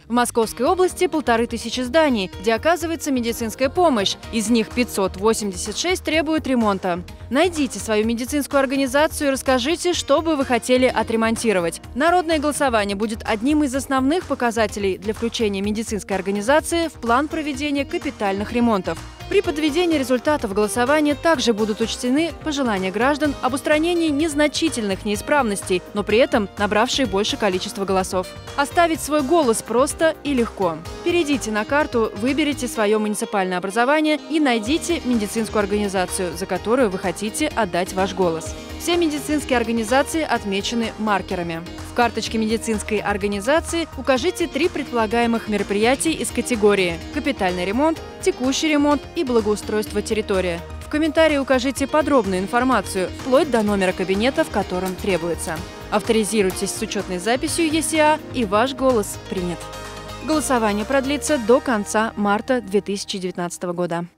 В Московской области 1500 зданий, где оказывается медицинская помощь. Из них 586 требуют ремонта. Найдите свою медицинскую организацию и расскажите, что бы вы хотели отремонтировать. Народное голосование будет одним из основных показателей для включения медицинской организации в план проведения капитальных ремонтов. При подведении результатов голосования также будут учтены пожелания граждан об устранении незначительных неисправностей, но при этом набравшие больше количество голосов. Оставить свой голос просто и легко. Перейдите на карту, выберите свое муниципальное образование и найдите медицинскую организацию, за которую вы хотите отдать ваш голос. Все медицинские организации отмечены маркерами. В карточке медицинской организации укажите 3 предполагаемых мероприятий из категории «Капитальный ремонт», «Текущий ремонт» и «Благоустройство территории». В комментарии укажите подробную информацию, вплоть до номера кабинета, в котором требуется. Авторизируйтесь с учетной записью ЕСИА, и ваш голос принят. Голосование продлится до конца марта 2019 года.